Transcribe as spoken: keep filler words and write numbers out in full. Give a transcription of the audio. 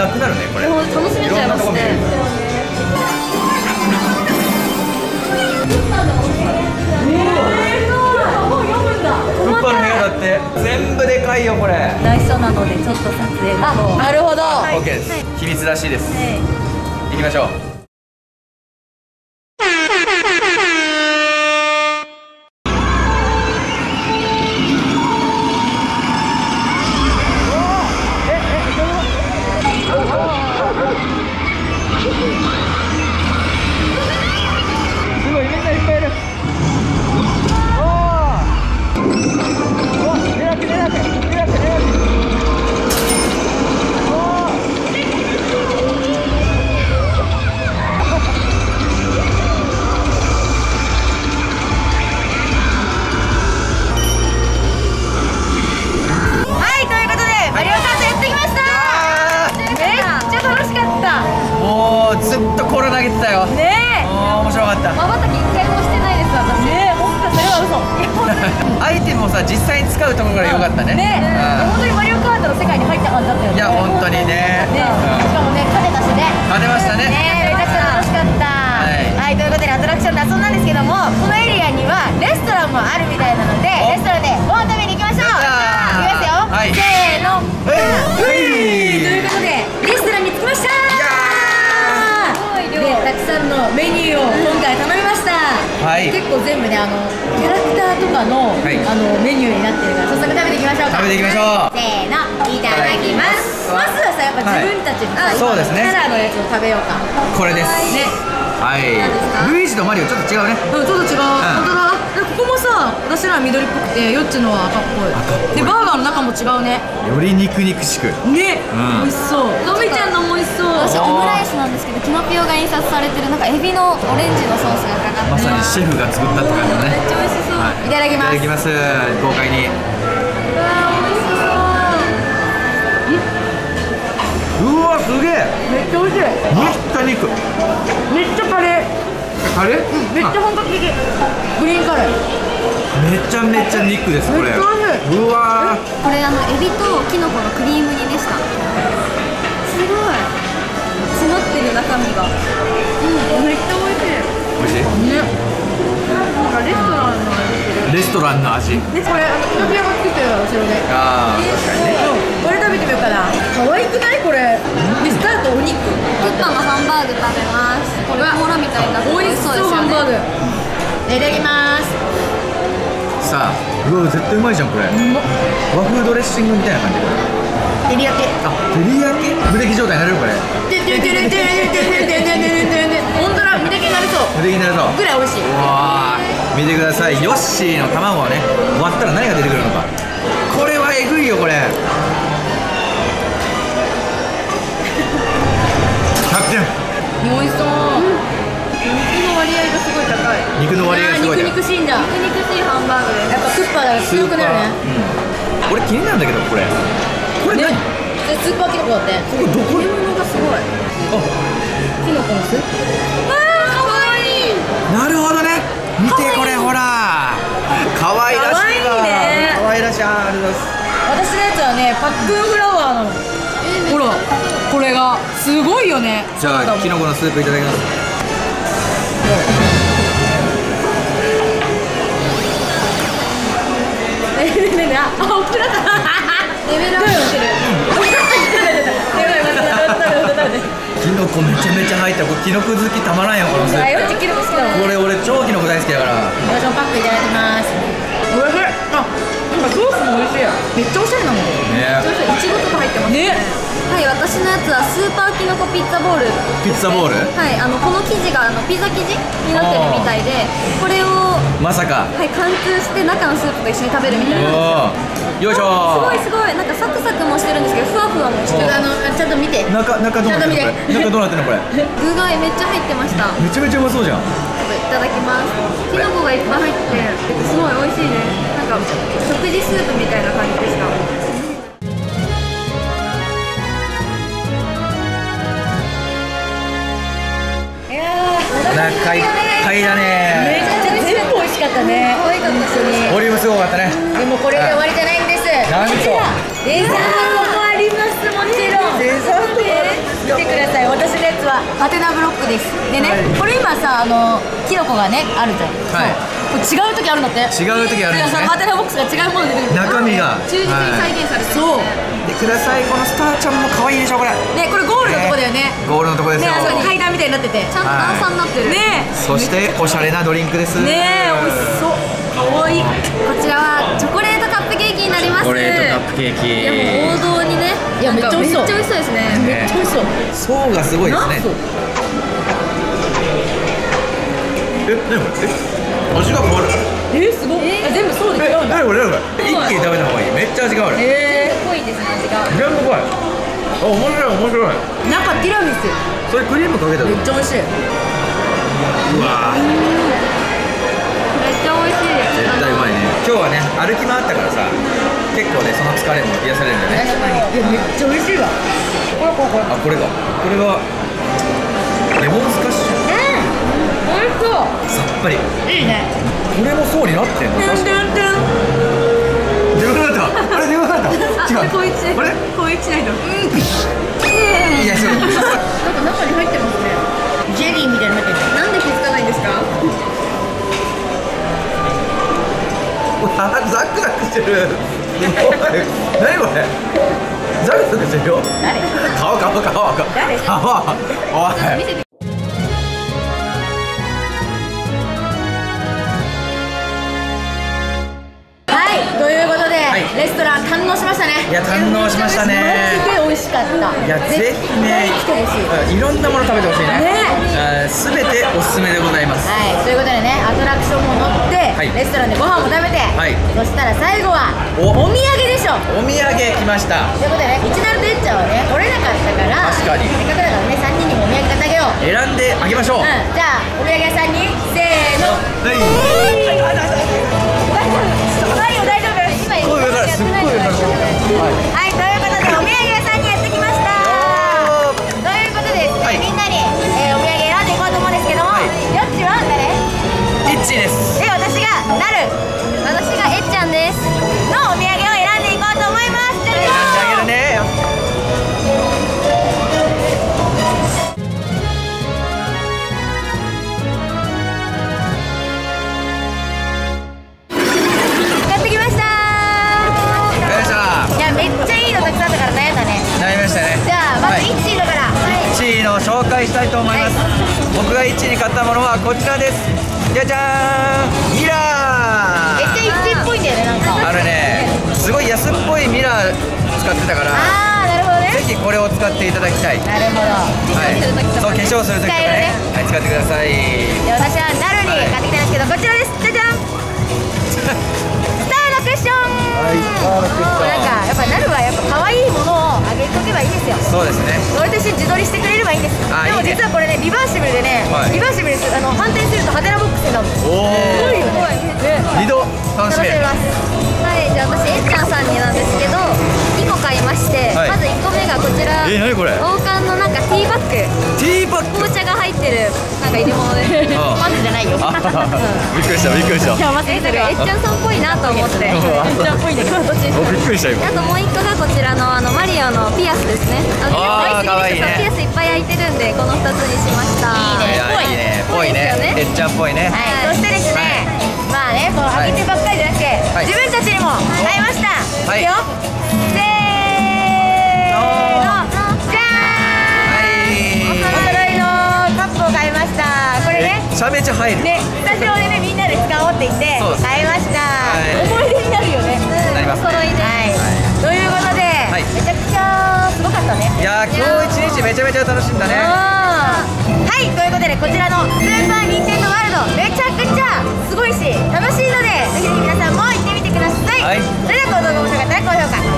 なくなるねこれ。 楽しめちゃいますね。 クッパの部屋だって全部でかいよこれ。 内緒なのでちょっと撮影が。 なるほど。 オッケーです。秘密らしいです。行きましょう。ずっとコーラ投げてたよ。ねえ。面白かった。 まばたき一回もしてないです私。ねえ、本当それは嘘。 アイテムをさ実際に使うところから良かったね。ねえ。本当にマリオカートの世界に入った感じだったよね。 いや本当にね。 ね。しかもね勝てたしね。 勝てましたね。 ねえ、めちゃくちゃ楽しかった。はい。ということでアトラクションで遊んだんですけども、このエリアにはレストランもあるみたいなので、レストランでご飯食べに行きましょう。いきますよ。はい。せーの。ということでレストランに着きました。でたくさんのメニューを今回頼みました、はい、結構全部ねあのキャラクターとかの、はい、あのメニューになってるから早速食べていきましょうか。 食べていきましょう。 せーの、いただきます。まずはさやっぱ自分たちのさ、 はい、そうですね、 キャラのやつを食べようか。 これですね。はい、ルイージとマリオちょっと違うね。 うん、ちょっと違う。本当だ。ここもさ、私らは緑っぽくて、ヨッチのは赤っぽい。で、バーガーの中も違うね。 より肉肉しく。 ね、美味しそう。のみちゃんのも美味しそう。 私オムライスなんですけど、キノピオが印刷されてるなんかエビのオレンジのソースがかかってまさにシェフが作ったって感じだね。 めっちゃ美味しそう。いただきます。 いただきます。豪快に。 うわー、美味しそう。 うわ、すげえ。 めっちゃ美味しい。 めっちゃ肉。 めっちゃカレー。 カレー？ うん、めっちゃ本格的。グリーンカレー。 めちゃめちゃ肉ですこれ。うわー。 これあのエビとキノコのクリーム煮でした。すごい。詰まってる中身が。うん、めっちゃ美味しい。 美味しい？ ね。なんかレストランの味。 レストランの味。 で、これあのキノピオが作ってるから後ろで。 ああ、確かにね。 これ食べてみようかな。可愛くないこれ？で、スタートお肉。 クッパのハンバーグ食べます。これコーラみたいな美味しそうハンバーグ。いただきます。 さあ、うわ絶対うまいじゃんこれ。和風ドレッシングみたいな感じ。 照り焼き。 あ、照り焼き？無敵状態になれるこれ。 ててててててててててて。本当だ、無敵になりそう。 無敵になるそう。 ぐらい美味しい。 わあ、見てください。ヨッシーの卵をね割ったら何が出てくるのか。これはえぐいよこれ。ひゃくてん。 美味しそう。肉の割合がすごい高い。 肉の割合がすごい。 肉肉しいんだ。 肉肉しいハンバーグです。 やっぱクッパーだから強くなるね。 俺気になるんだけどこれ。これ何？ スーパーキノコだって。 これどこ？ 煮物がすごい。あ、キノコのスープ。わあ、可愛い。 なるほどね。見てこれほら。可愛らしいわ。可愛らしい。ありがとうございます。 私のやつはね、パックンフラワーなの。ほら、これがすごいよね。 じゃあキノコのスープいただきます。 ねねねね、あ、オクラだ。レベルアップしてる。 キノコめちゃめちゃ入った。これキノコ好きたまらんよこのスープ。 よっちキノコ好きだもん。 これ俺超キノコ大好きだから。 私もパックいただきます。おいしい。あ、なんかソースも美味しい。めっちゃおしゃれなもん。 ね。 いちごとか入ってますね。はい、私のやつはスーパーキノコピッツァボール。 ピッツァボール？ はい、あのこの生地があのピザ生地になってるみたいで、これをまさか。 はい、貫通して中のスープと一緒に食べるみたいなんですよ。 よいしょー。 すごいすごい、なんかサクサクもしてるんですけど、ふわふわもしてる。 あのちゃんと見て。 中中どうなってんのこれ？中どうなってんのこれ？ 具がめっちゃ入ってました。 めちゃめちゃうまそうじゃん。 いただきます。キノコがいっぱい入ってて、すごい美味しいです。なんか食事スープみたいな感じでした。 お腹いっぱいだね。 めっちゃ全部美味しかったね。 可愛かったですね。 ボリュームすごかったね。 でもこれで終わりじゃないんです。 なんとデザートもあります。もちろん。 デザートもあるんハテナブロックです。でね、これ今さ、あのキノコがねあるじゃん。はい。これ違う時あるんだって。 違う時あるんですね。 ハテナボックスが違うもので出てくる。 中身が忠実に再現されてる。そう。 でください。このスターちゃんも可愛いでしょこれ。 ね、これゴールのとこだよね。 ゴールのとこですよ。 ね、あそこに階段みたいになってて、ちゃんと段差になってる。ね。 そしておしゃれなドリンクです。 ね、美味しそう。可愛い。こちらはチョコレートカップケーキになります。 チョコレートカップケーキ。 いやもう王道にね。いやめっちゃ美味しそう。めっちゃ美味しそうですね。めっちゃ美味しそう。 層がすごいですね。え、何これ？え、味が変わる。 え、すごい。え、全部そうで違うんだ。 何これ何これ。一気に食べた方がいい。めっちゃ味が変わる。 えー、濃いですね味が。 全部濃い。あ、面白い面白い。 中ティラミス。 それクリームかけたの。 めっちゃ美味しい。 うわ。 めっちゃ美味しい。 絶対うまいね。今日はね歩き回ったからさ、結構ねその疲れも癒されるんだよね。 いやめっちゃ美味しいわ。これこれこれ。 あ、これか。これはレモンスカッシュ。 うん。美味しそう。 さっぱり。 いいね。 これも層になってんの。確かに。自分だった。あれ自分だった。違う。 こいつ。 あれ？ こいつないと。 いやそう。 なんか中に入ってますね。 ジェリーみたいになってる。 なんで気づかないんですか？ ザクザクしてる。何これ？ザクザクしてるよ。 誰？ 顔顔顔顔。 誰？ 顔。おい。 見せて。 ということで、はい、レストラン堪能しましたね。 いや堪能しましたね。 すごい美味しかった。 いやぜひね来てほしい。 いろんなもの食べてほしいね。 ね。 すべておすすめでございます。 はい。ということでね、アトラクションも乗って、はい、レストランでご飯も食べて、はい、そしたら最後はお土産でしょ。 お土産来ました。 ということでね、一なるとえっちゃんはね来れなかったから、 確かにせっかくだからねさんにんにもお土産買ってあげよう。 選んであげましょう。うん、 じゃあお土産屋さんにせーの。はい。はいよ大丈夫。今すっごい上からすっごい上から。 はい、ということでお土産屋さんにやってきました。ということでですね、はい、みんなに、えー、お土産選んでいこうと思うんですけども、はい、よっちは誰？ いっちです。 で、私がなる。私がえっちゃんです。のお土産を選んでいこうと思います。じゃあね。買ってきました。めっちゃいいのたくさんあったから悩んだね。 悩みましたね。 じゃあまずいちいのから、はい、 いちいの紹介したいと思います、はい、僕がいちいに買ったものはこちらです。じゃじゃーん、ミラー。 めっちゃいちいっぽいんだよね。なんかあれね、すごい安っぽいミラー使ってたから、 あーなるほどね。 ぜひこれを使っていただきたい。 なるほど。 はい、そう化粧するときとかね、はい、使ってください。 で私はなるに買ってきたんですけど、こちらです。じゃじゃんスターのクッション。はい、スターのクッション。なんかやっぱなるはやっぱ可愛いものをあげとけばいいんですよ。 そうですね。 それと一緒に自撮りしてくれればいいんです。でも実はこれねリバーシブルでね、リバーシブルです。あの反転するとハテナボックスになる。おお。すごいよね。 二度楽しめる。 ます。はい、じゃあ私えっちゃんさんになんですけどにこ買いまして、まずいっこめがこちら。 え、何これ？ 王冠のなんかティーバッグ。 ティーバッグ。 紅茶が入ってるなんか入れ物で。パンツじゃないよ。 びっくりしたびっくりした。 いやマジでえっちゃんさんっぽいなと思って。えっちゃんっぽいんだけどどっち？ びっくりした今。 あともういっこがこちらのあのマリオのピアスですね。あのピアスいっぱい開いてるんでこのふたつにしました。 いいね。ぽいね。えっちゃんっぽいね。 はい。そしてですね、まあねこう開けてばっかりじゃなくて自分たちにも買いました。いくよ。せーの。じゃーん。お揃いのカップを買いました。これね。 めちゃめちゃ入る。 ね、スタジオでねみんなで使おうって言って買いました。思い出になるよね。 なります。 お揃いで。はい。ということでめちゃくちゃすごかったね。いや今日一日めちゃめちゃ楽しんだね。 はい、ということでこちらのスーパーニンテンドーワールドめちゃくちゃすごいし楽しいのでぜひ皆さんも行ってみてください。はい、それではこの動画面白かったら高評価